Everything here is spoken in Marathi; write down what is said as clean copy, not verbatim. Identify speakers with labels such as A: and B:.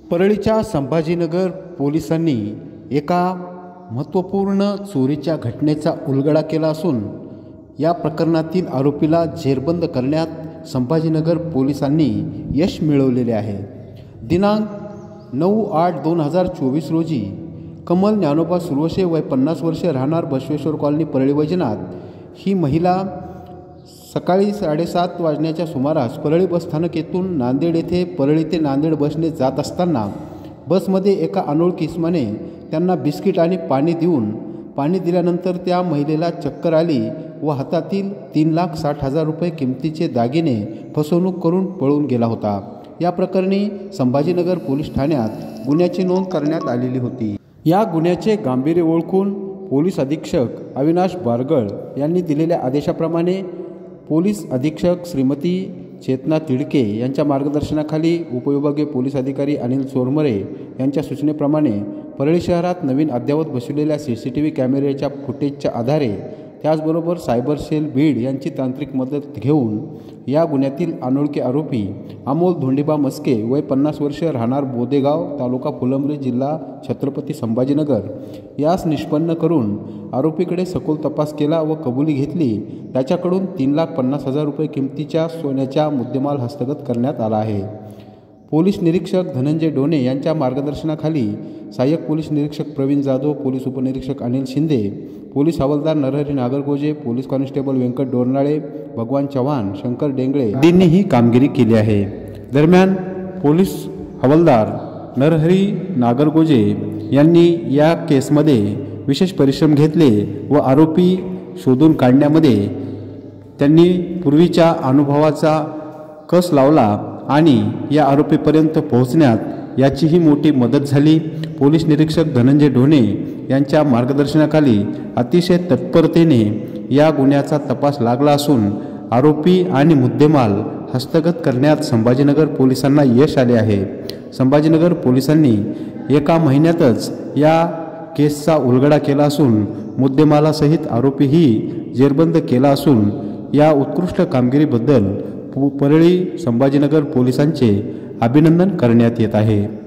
A: परळीच्या संभाजीनगर पोलिसांनी एका महत्त्वपूर्ण चोरीच्या घटनेचा उलगडा केला असून या प्रकरणातील आरोपीला जेरबंद करण्यात संभाजीनगर पोलिसांनी यश मिळवलेले आहे। दिनांक 9/8/2024 रोजी कमल ज्ञानोबा सुरवशे वय 50 वर्षे राहणार बसवेश्वर कॉलनी परळी वैजनाथ ही महिला सकाळी 7:30 वाजण्याच्या सुमारास परळी बसस्थानक येथून नांदेड येथे परळी ते नांदेड बसने जात असताना बसमध्ये एका अनोळखी इसमाने त्यांना बिस्किट आणि पाणी दिल्यानंतर त्या महिलेला चक्कर आली व हातातील 3,60,000 रुपये किमतीचे दागिने फसवणूक करून पळून गेला होता। या प्रकरणी संभाजीनगर पोलीस ठाण्यात गुन्ह्याची नोंद करण्यात आलेली होती। या गुन्ह्याचे गांभीर्य ओळखून पोलीस अधीक्षक अविनाश बारगळ यांनी दिलेल्या आदेशाप्रमाणे पोलीस अधीक्षक श्रीमती चेतना तिडके यांच्या मार्गदर्शनाखाली उपविभागीय पोलीस अधिकारी अनिल चोरमरे यांच्या सूचनेप्रमाणे परळी शहरात नवीन अद्ययावत बसवलेल्या CCTV कॅमेऱ्याच्या फुटेजच्या आधारे त्याचबरोबर सायबर सेल बीड यांची तांत्रिक मदत घेऊन या गुन्ह्यातील अनोळखी आरोपी अमोल धोंडीबा मस्के वय 50 वर्षे राहणार बोदेगाव तालुका फुलंब्री जिल्हा छत्रपती संभाजीनगर यास निष्पन्न करून आरोपीकडे सखोल तपास केला व कबुली घेतली। त्याच्याकडून 3,50,000 रुपये किमतीच्या सोन्याचा मुद्देमाल हस्तगत करण्यात आला आहे। पोलीस निरीक्षक धनंजय डोने यांच्या मार्गदर्शनाखाली सहाय्यक पोलीस निरीक्षक प्रवीण जाधव, पोलीस उपनिरीक्षक अनिल शिंदे, पोलीस हवालदार नरहरी नागरगोजे, पोलीस कॉन्स्टेबल व्यंकट डोरनाळे, भगवान चव्हाण, शंकर डेंगळे यांनी ही कामगिरी केली आहे। दरम्यान पोलीस हवालदार नरहरी नागरगोजे यांनी या केसमध्ये विशेष परिश्रम घेतले व आरोपी शोधून काढण्यामध्ये त्यांनी पूर्वीच्या अनुभवाचा कस लावला आणि या आरोपीपर्यंत पोहोचण्यात याचीही मोठी मदत झाली। पोलीस निरीक्षक धनंजय डोने यांच्या मार्गदर्शनाखाली अतिशय तत्परतेने या गुन्ह्याचा तपास लागला असून आरोपी आणि मुद्देमाल हस्तगत करण्यात संभाजीनगर पोलिसांना यश आले आहे। संभाजीनगर पोलिसांनी एका महिन्यातच या केसचा उलगडा केला असून मुद्देमालासहित आरोपीही जेरबंद केला असून या उत्कृष्ट कामगिरीबद्दल परळी संभाजीनगर पोलिसांचे अभिनंदन करण्यात येत आहे।